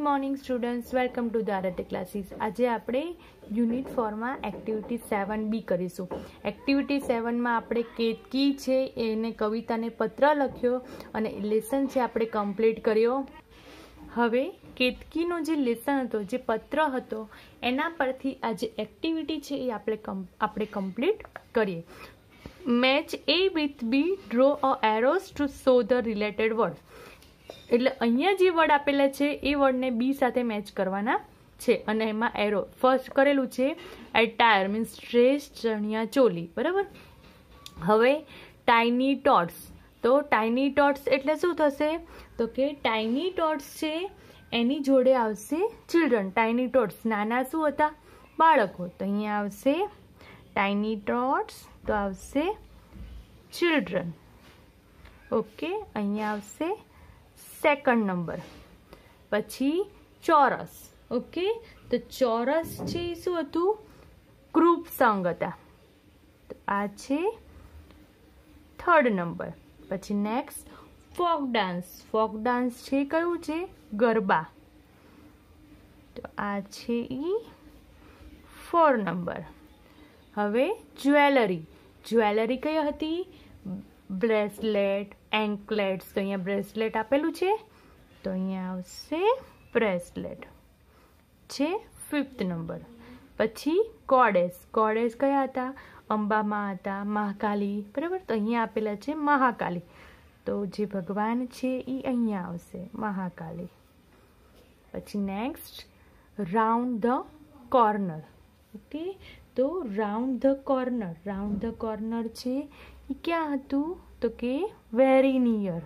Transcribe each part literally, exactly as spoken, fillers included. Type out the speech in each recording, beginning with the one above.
Morning students, welcome to the Aarti classes. आज આપણે unit ચાર માં એક્ટિવિટી સાત બી કરીશું। એક્ટિવિટી સાત માં આપણે કેતકી છે એને કવિતાને પત્ર લખ્યો અને લેસન છે આપણે કમ્પ્લીટ કર્યો। હવે કેતકીનો જે લેસન હતો, જે પત્ર હતો, એના પરથી આ જે એક્ટિવિટી છે એ આપણે આપણે કમ્પ્લીટ કરીએ। Match A with B, draw a arrows to show the related word. એટલે અહીંયા જે વર્ડ આપેલા છે એ વર્ડને બી સાથે મેચ કરવાના છે અને એમાં એરો ફર્સ્ટ કરેલું છે attire means dress, chaniya choli, બરાબર। હવે ટાઇની ટોટ્સ, તો ટાઇની ટોટ્સ એટલે શું થશે? તો કે ટાઇની ટોટ્સ છે એની જોડે આવશે ચિલ્ડ્રન। ટાઇની ટોટ્સ નાના શું હતા? બાળકો। તો અહીંયા આવશે ટાઇની ટોટ્સ, તો આવશે ચિલ્ડ્રન। ઓકે, અહીંયા આવશે સેકન્ડ નંબર। પછી ચોરસ। ઓકે, તો ચોરસ છે એ શું હતું? ગ્રુપ સોંગ હતા। તો આ છે થર્ડ નંબર। પછી next folk dance. Folk dance છે કયું છે? ગરબા। તો આ છે ઈ ફોર નંબર। હવે જ્વેલરી। જ્વેલરી કઈ હતી? Bracelet, anklets. તો અહીંયા બ્રેસલેટ આપેલું છે, તો અહીંયા આવશે બ્રેસલેટ છે ફિફ્થ નંબર। પછી ગોડેસ। ગોડેસ કયા હતા? અંબામાં હતા, મહાકાલી, બરાબર। તો અહીંયા આપેલા છે મહાકાલી, તો જે ભગવાન છે એ અહીંયા આવશે મહાકાલી। પછી next round the corner. Okay, તો round the corner, round the corner છે એ ક્યાં હતું? તો કે વેરી નિયર,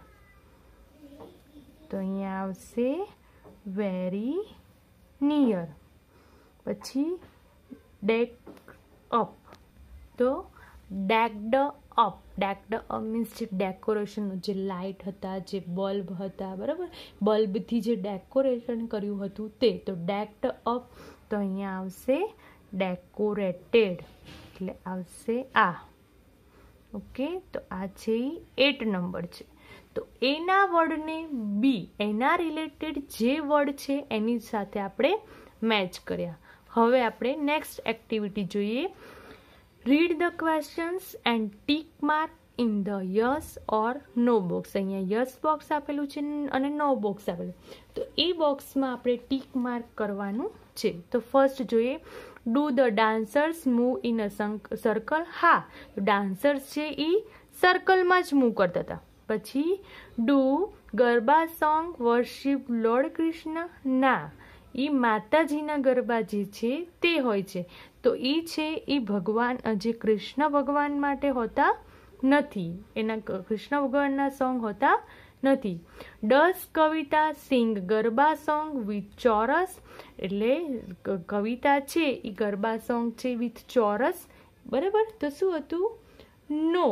તો અહીંયા આવશે વેરી નિયર। પછી ડેક અપ, તો decked up. Decked up means જે ડેકોરેશનનું, જે લાઇટ હતા, જે બલ્બ હતા, બરાબર, બલ્બથી જે ડેકોરેશન કર્યું હતું તે, તો ડેકડ અપ, તો અહીંયા આવશે ડેકોરેટેડ, એટલે આવશે આ। ઓકે, તો આ છે એટ નંબર છે। તો એના વર્ડને બી, એના રિલેટેડ જે વર્ડ છે એની સાથે આપણે મેચ કર્યા। હવે આપણે નેક્સ્ટ એક્ટિવિટી જોઈએ। Read the questions and tick mark in the yes or no box. અહીંયા યસ બોક્સ આપેલું છે અને નો બોક્સ આપેલું, તો એ બોક્સમાં આપણે ટીક માર્ક કરવાનું છે। તો ફર્સ્ટ જોઈએ, do the dancers move in a circle? હા, ડાન્સર્સ છે એ સર્કલમાં જ મૂવ કરતા હતા। પછી do garba song worship Lord Krishna? ના, એ માતાજીના ગરબા જે છે તે હોય છે, તો એ છે એ ભગવાન, જે કૃષ્ણ ભગવાન માટે હોતા નથી, એના કૃષ્ણ ભગવાનના સોંગ હોતા નથી। Does Kavita sing garba song with chorus? એટલે કવિતા છે એ ગરબા સોંગ છે વિથ ચોરસ, બરાબર। તો શું હતું? નો,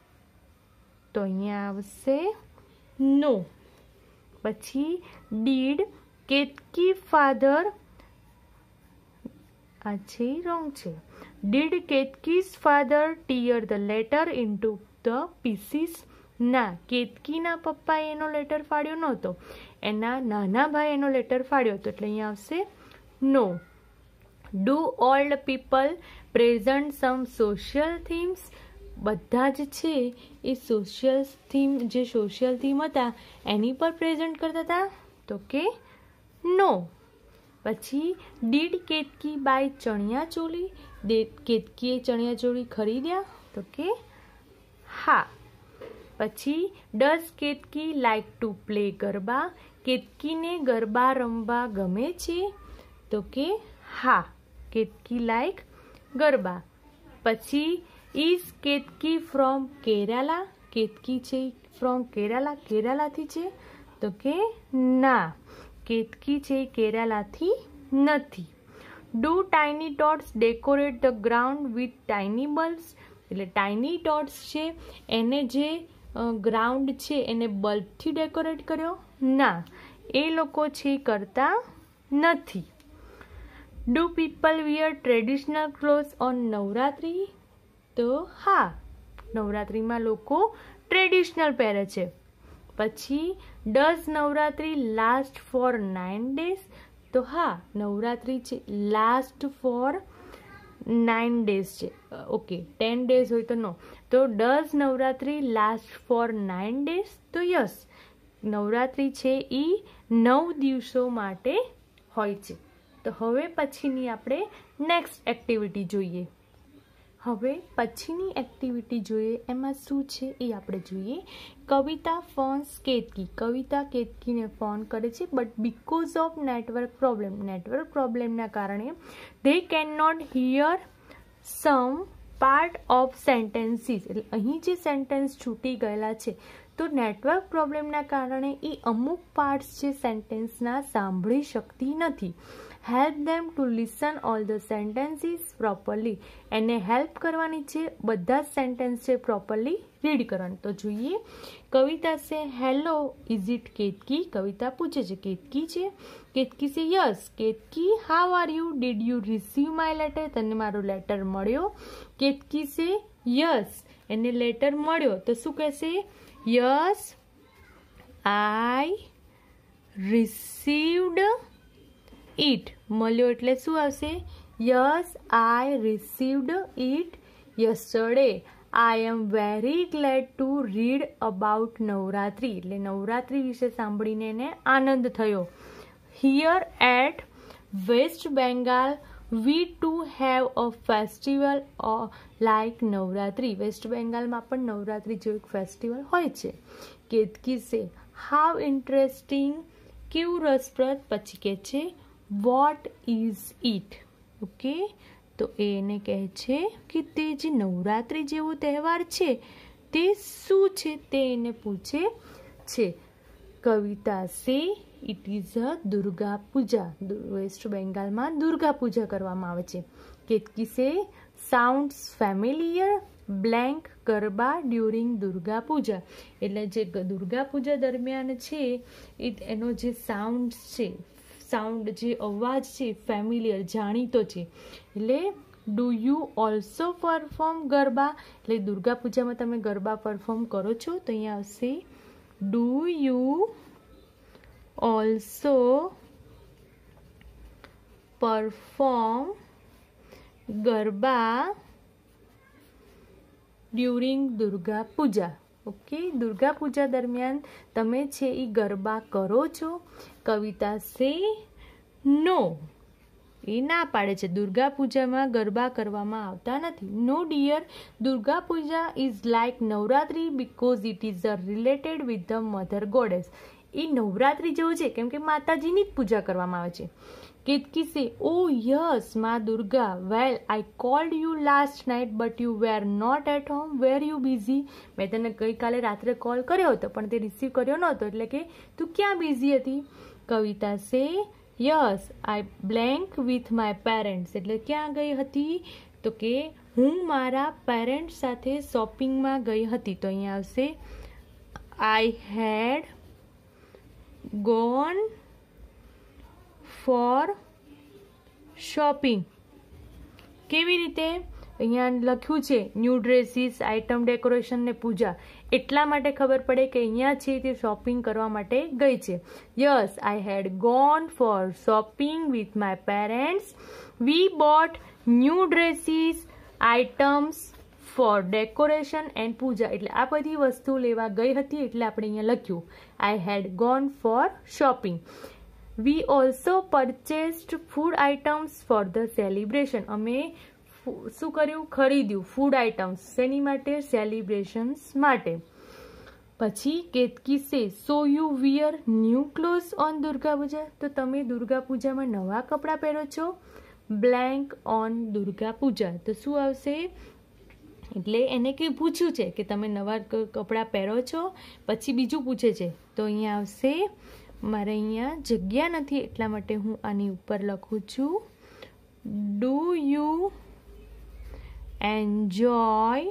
તો અહીંયા આવશે નો। પછી ડીડ કેતકી ફાધર? આ છે રોંગ છે। Did Ketaki's father tear the letter into the pieces? ના, કેતકીના પપ્પાએ એનો લેટર ફાડ્યો નહોતો, એના નાના ભાઈ એનો લેટર ફાડ્યો હતો, એટલે અહીંયા આવશે no. Do old people present some social themes? બધા જ છે એ સોશિયલ થીમ, જે સોશિયલ થીમ હતા એની પર પ્રેઝન્ટ કરતા હતા, તો કે નો। પછી ડીડ કેતકી બાય ચણિયા ચોલી? કેતકીએ ચણિયા ચોલી ખરીદ્યા? તો કે હા। પછી does Ketaki like to play garba? કેતકીને ગરબા રમવા ગમે છે? તો કે હા, કેતકી લાઈક ગરબા। પછી ઇઝ કેતકી ફ્રોમ કેરાલા? કેતકી છે ફ્રોમ કેરાલા, કેરાલાથી છે? તો કે ના, કેતકી છે કેરાલાથી નથી। Do tiny tots decorate the ground with tiny bulbs? એટલે ટાઇની ટોટ્સ છે એને જે ગ્રાઉન્ડ છે એને બલ્બથી ડેકોરેટ કર્યો? ના, એ લોકો છે કરતા નથી। Do people wear traditional clothes on Navratri? તો હા, નવરાત્રિમાં લોકો ટ્રેડિશનલ પહેરે છે, પછી does Navratri last for nine days? તો હા, નવરાત્રી છે લાસ્ટ ફોર નાઇન ડેઝ છે. ઓકે, ટેન ડેઝ હોય તો નો. તો does Navratri last for nine days? તો યસ, નવરાત્રી છે એ નવ દિવસો માટે હોય છે. તો હવે પછીની આપણે નેક્સ્ટ એક્ટિવિટી જોઈએ. હવે પછીની એક્ટિવિટી જોઈએ, એમાં શું છે એ આપણે જોઈએ. કવિતા ફોન્સ કેતકી. કવિતા કેતકીને ફોન કરે છે, but because of network problem, network પ્રોબ્લેમના કારણે they can not hear some part of sentences. એટલે અહીં જે સેન્ટેન્સ છૂટી ગયેલા છે, તો નેટવર્ક પ્રોબ્લેમના કારણે એ અમુક પાર્ટ્સ છે સેન્ટેન્સના સાંભળી શકતી નથી. Help them to listen all the sentences properly. એને હેલ્પ કરવાની છે બધા જ સેન્ટેન્સ છે પ્રોપરલી રીડ કરવાની. તો જોઈએ. Kavita says hello is it Ketaki? Kavita પૂછે છે કેતકી છે? Ketaki says yes. Ketaki how are you? Did you receive my letter? તને મારો લેટર મળ્યો? Ketaki says yes. એને લેટર મળ્યો તો શું કહેશે? Yes I received it. મળ્યો એટલે શું આવશે? Yes I received it yesterday. I am very glad to read about Navratri. એટલે નવરાત્રી વિશે સાંભળીને એને આનંદ થયો. Here at West Bengal we too have a festival like Navratri. West બેંગાલમાં પણ નવરાત્રી જેવું એક ફેસ્ટિવલ હોય છે. Ketaki says how interesting. કેવું રસપ્રદ. પછી કહે છે વોટ ઇઝ ઇટ? ઓકે, તો એને કહે છે કે તે જે નવરાત્રી જેવો તહેવાર છે તે શું છે તે એને પૂછે છે. Kavita says it is a Durga Puja. West બેંગાલમાં દુર્ગા પૂજા કરવામાં આવે છે. Ketaki says sounds familiar blank garba during Durga Puja. એટલે જે દુર્ગા પૂજા દરમિયાન છે એ એનો જે સાઉન્ડ છે, સાઉન્ડ જે અવાજ છે ફેમિલિયર જાણીતો છે. એટલે do you also perform garba? એટલે દુર્ગા પૂજામાં તમે ગરબા પરફોર્મ કરો છો? તો અહીંયા આવશે do you also perform garba during Durga Puja. Okay, Durga Puja દરમિયાન તમે છે એ ગરબા કરો છો? કવિતા સે નો. એ ના પાડે છે, દુર્ગા પૂજામાં ગરબા કરવામાં આવતા નથી. No dear, Durga Puja is like Navratri because it is a related with the mother goddess. એ નવરાત્રી જેવું છે કેમ કે માતાજીની જ પૂજા કરવામાં આવે છે. કેતકી સે oh yes Ma Durga. Well I called you last night but you were not at home. Were you busy? મેં તને ગઈકાલે રાત્રે કોલ કર્યો હતો પણ તે રિસીવ કર્યો નહોતો, એટલે કે તું ક્યાં બિઝી હતી? Kavita says yes I blank with my parents. એટલે ક્યાં ગઈ હતી? તો કે હું મારા પેરેન્ટ્સ સાથે શોપિંગમાં ગઈ હતી. તો અહીંયા આવશે I had gone for shopping. કેવી રીતે? અહીંયા લખ્યું છે ન્યૂ ડ્રેસીસ, આઇટમ ડેકોરેશન ને પૂજા. એટલા માટે ખબર પડે કે અહીંયા છે તે શોપિંગ કરવા માટે ગઈ છે. Yes I had gone for shopping with my parents. We bought new dresses, items for decoration and puja. એટલે આ બધી વસ્તુ લેવા ગઈ હતી એટલે આપણે અહીંયા લખ્યું I had gone for shopping. We also purchased food items for the celebration. અમે શું કર્યું? ખરીદ્યું ફૂડ આઇટમ્સ. શેની માટે? સેલિબ્રેશન્સ માટે. પછી Ketaki says so you wear new clothes on Durga Puja. તો તમે દુર્ગા પૂજામાં નવા કપડાં પહેરો છો? Blank on Durga Puja. તો શું આવશે? એટલે એને કંઈ પૂછ્યું છે કે તમે નવા કપડાં પહેરો છો, પછી બીજું પૂછે છે. તો અહીંયા આવશે, મારે અહીંયા જગ્યા નથી એટલા માટે હું આની ઉપર લખું છું ડુ યુ એન્જોય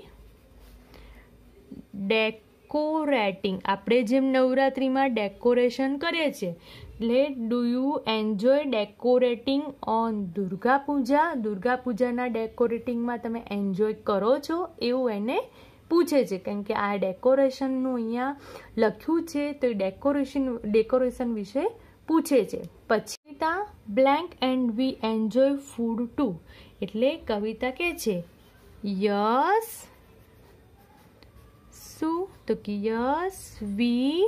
ડેકોરેટિંગ. આપણે જેમ નવરાત્રિમાં ડેકોરેશન કરીએ છીએ એટલે do you enjoy decorating on Durga Puja. Durga પૂજાના ડેકોરેટિંગમાં તમે એન્જોય કરો છો એવું એને પૂછે છે, કારણ કે આ ડેકોરેશનનું અહીંયા લખ્યું છે તો એ ડેકોરેશન ડેકોરેશન વિશે પૂછે છે. પછી Kavita blank and we enjoy food too, એટલે કવિતા કે છે યસ, શું તો કે યસ વી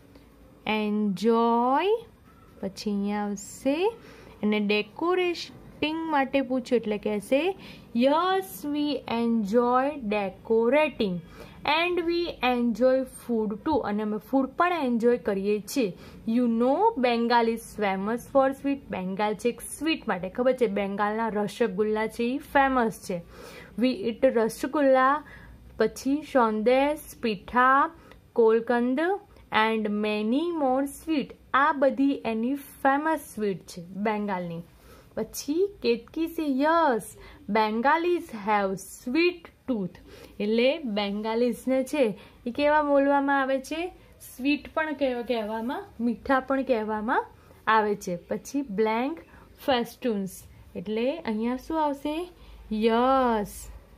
એન્જોય, પછી અહીંયા આવશે અને ડેકોરેટિંગ માટે પૂછ્યું એટલે કહેશે yes we enjoy decorating and we enjoy food too, અને અમે ફૂડ પણ એન્જોય કરીએ છીએ. You know Bengal is famous for sweet, Bengal છે એક સ્વીટ માટે ખબર છે, બેંગાલના રસગુલ્લા છે એ ફેમસ છે. વી ઇટ રસગુલ્લા, પછી sandesh, pitha, kalakand and many more sweet, આ બધી એની ફેમસ સ્વીટ છે બેંગાલની. પછી Ketaki says yes Bengalis have sweet tooth, એટલે બેંગાલીઝને છે એ કેવા બોલવામાં આવે છે, સ્વીટ પણ કહેવામાં, મીઠા પણ કહેવામાં આવે છે. પછી બ્લેન્ક ફેસ્ટૂન્સ, એટલે અહીંયા શું આવશે yes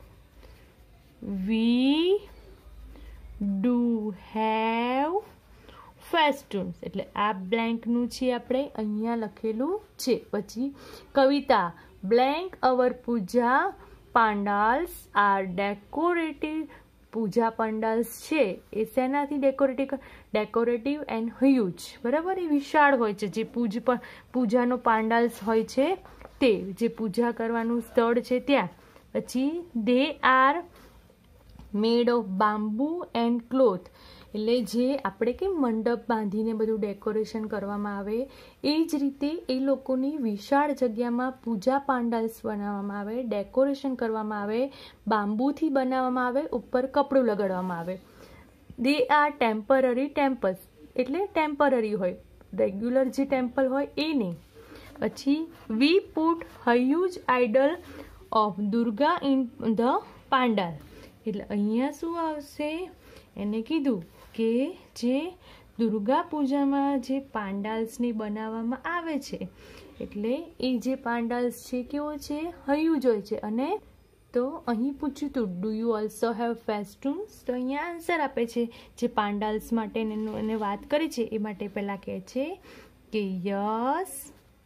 we do have festoons, એટલે આ બ્લેન્કનું છે આપણે અહીંયા લખેલું છે. પછી Kavita blank our puja pandals are decorative, puja pandals છે એ શેનાથી ડેકોરેટિવ ડેકોરેટિવ એન્ડ હ્યુજ, બરાબર, એ વિશાળ હોય છે, જે પૂજ પણ પૂજાનો પાંડાલ્સ હોય છે તે, જે પૂજા કરવાનું સ્થળ છે ત્યાં. પછી they are made of bamboo and cloth, એટલે જે આપણે કે મંડપ બાંધીને બધું ડેકોરેશન કરવામાં આવે એ જ રીતે એ લોકોની વિશાળ જગ્યામાં પૂજા પાંડાલ્સ બનાવવામાં આવે, ડેકોરેશન કરવામાં આવે, બાંબુથી બનાવવામાં આવે, ઉપર કપડું લગાડવામાં આવે. દે આર ટેમ્પરરી ટેમ્પલ્સ, એટલે ટેમ્પરરી હોય, રેગ્યુલર જે ટેમ્પલ હોય એ નહીં. પછી we put huge idol of Durga in the pandal, એટલે અહીંયા શું આવશે, એને કીધું કે જે દુર્ગા પૂજામાં જે પાંડાલ્સને બનાવવામાં આવે છે, એટલે એ જે પાંડાલ્સ છે કેવો છે, હ્યુજ હોય છે. અને તો અહીં પૂછ્યું હતું do you also have festoons, તો અહીંયા આન્સર આપે છે, જે પાંડાલ્સ માટે એને વાત કરી છે એ માટે પહેલાં કહે છે કે yes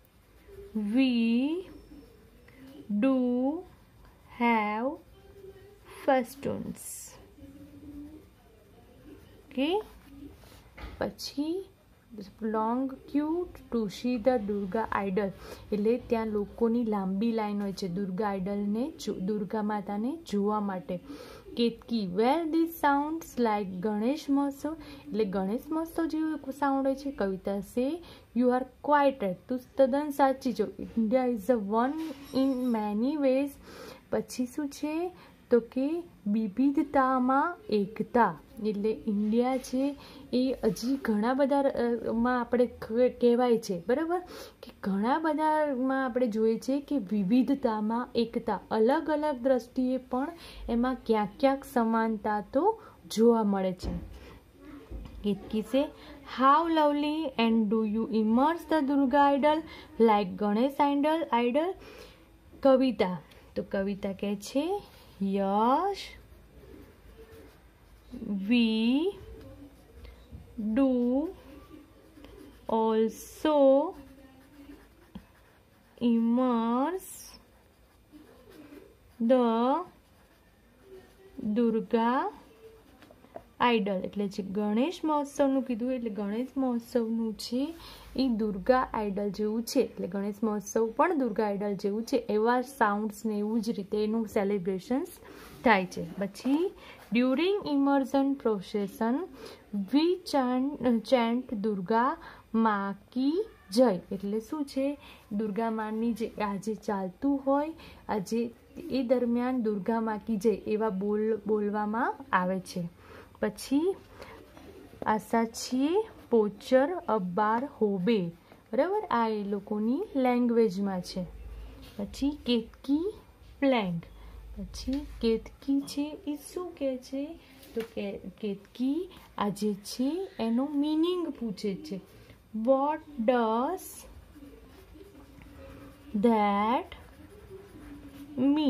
we do have festoons. Okay, પછી long queue to see the Durga idol, એટલે ત્યાં લોકોની લાંબી લાઈન હોય છે દુર્ગા આઇડલને, દુર્ગા માતાને જોવા માટે. Ketaki well this sounds like Ganesh Mahotsav, એટલે ગણેશ મહોત્સવ જેવું સાઉન્ડ હોય છે. કવિતા સે યુ આર ક્વાઇટ રાઇટ, તું તદ્દન સાચી છો. India is a one in many ways, પછી શું છે તો કે વિવિધતામાં એકતા, એટલે ઇન્ડિયા છે એ હજી ઘણા બધા માં આપણે કહેવાય છે, બરાબર, કે ઘણા બધામાં આપણે જોઈએ છે કે વિવિધતામાં એકતા, અલગ અલગ દ્રષ્ટિએ પણ એમાં ક્યાંક ક્યાંક સમાનતા તો જોવા મળે છે. Ketaki says how lovely and do you immerse the Durga idol like Ganesh idol idol. Kavita, તો કવિતા કહે છે yes we do also immerse the Durga idol, એટલે જે ગણેશ મહોત્સવનું કીધું, એટલે ગણેશ મહોત્સવનું છે એ દુર્ગા આઇડલ જેવું છે, એટલે ગણેશ મહોત્સવ પણ દુર્ગા આઇડલ જેવું છે, એવા સાઉન્ડ્સ ને એવું જ રીતે એનું સેલિબ્રેશન્સ થાય છે. પછી during immersion procession we chant Durga મા કી જય, એટલે શું છે, દુર્ગા માની જે આજે ચાલતું હોય આજે એ દરમિયાન દુર્ગા મા કી જય એવા બોલ બોલવામાં આવે છે. પછી આશા છીએ પોચર અબ્બાર હોબે, બરાબર, આ એ લોકોની લેંગ્વેજમાં છે. પછી કેતકી પ્લેન્ક, પછી કેતકી છે એ શું કહે છે તો કે કેતકી આ જે છે એનો મીનિંગ પૂછે છે. વોટ ડઝ ધેટ મીન,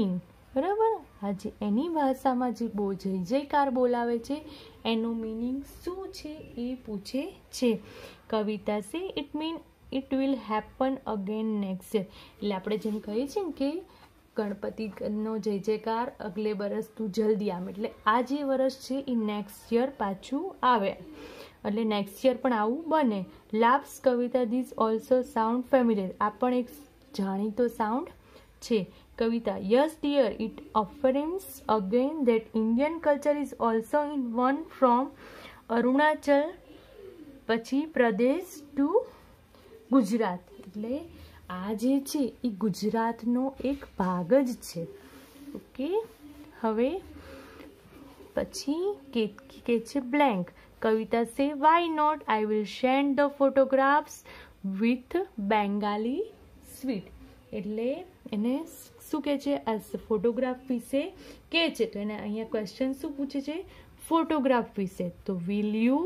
બરાબર. આજે એની ભાષામાં જે બો જય જયકાર બોલાવે છે એનું મિનિંગ શું છે એ પૂછે છે. Kavita says it mean it will happen again next year. એટલે આપણે જેમ કહીએ છીએ ને કે ગણપતિનો જય જયકાર અગલે વર્ષ તું જલ્દી આમ, એટલે આ જે વર્ષ છે એ નેક્સ્ટ યર પાછું આવે, એટલે નેક્સ્ટ યર પણ આવું બને. Laughs Kavita this also sound familiar. આ પણ એક જાણીતો સાઉન્ડ છે. Kavita yes dear it affirms again that Indian culture is also in one from Arunachal પછી પ્રદેશ ટુ ગુજરાત. એટલે આ જે છે એ ગુજરાતનો એક ભાગ જ છે. ઓકે, હવે પછી કે કે છે blank. Kavita says why not I will send the photographs with Bengali sweet. એટલે એને શું કહે છે, આ ફોટોગ્રાફ વિશે કહે છે, તો એને અહીંયા ક્વેશ્ચન શું પૂછે છે, ફોટોગ્રાફ વિશે. તો વિલ યુ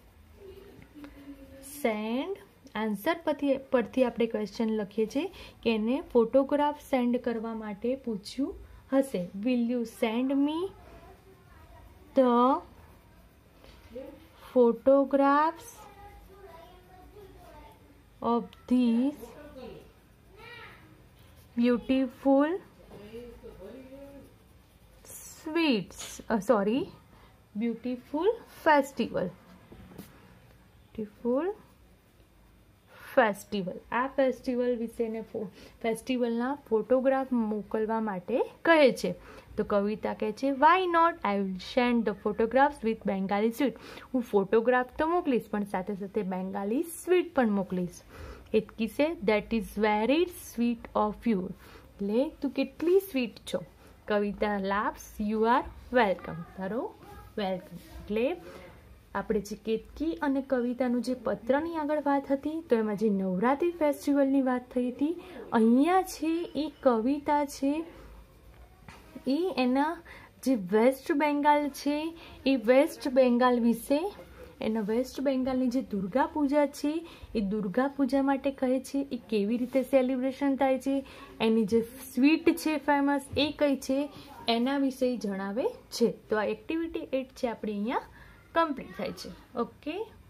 સેન્ડ, આન્સર પરથી પરથી આપણે ક્વેશ્ચન લખીએ છીએ કે એને ફોટોગ્રાફ સેન્ડ કરવા માટે પૂછ્યું હશે. Will you send me the photographs of these beautiful sweets, uh, sorry beautiful festival beautiful festival. આ ફેસ્ટિવલ વિશેને ફેસ્ટિવલના ફોટોગ્રાફ મોકલવા માટે કહે છે. તો કવિતા કહે છે why not I will send the photographs with Bengali sweet. હું ફોટોગ્રાફ તો મોકલીશ પણ સાથે સાથે બેંગાલી સ્વીટ પણ મોકલીશ. Ketaki says that is very sweet of you. એટલે તું કેટલી સ્વીટ છો. Kavita laughs you are welcome. તારો વેલકમ. એટલે આપણે જે કેતકી અને કવિતાનું જે પત્રની આગળ વાત હતી તો એમાં જે નવરાત્રિ ફેસ્ટિવલની વાત થઈ હતી, અહીંયા છે એ કવિતા છે એ એના જે વેસ્ટ બેંગાલ છે એ વેસ્ટ બેંગાલ વિશે, એના વેસ્ટ બેંગાલની જે દુર્ગા પૂજા છે એ દુર્ગા પૂજા માટે કહે છે, એ કેવી રીતે સેલિબ્રેશન થાય છે, એની જે સ્વીટ છે ફેમસ એ કઈ છે એના વિશે જણાવે છે. તો આ એક્ટિવિટી એટ છે આપણે અહીંયા કમ્પ્લીટ થાય છે. ઓકે.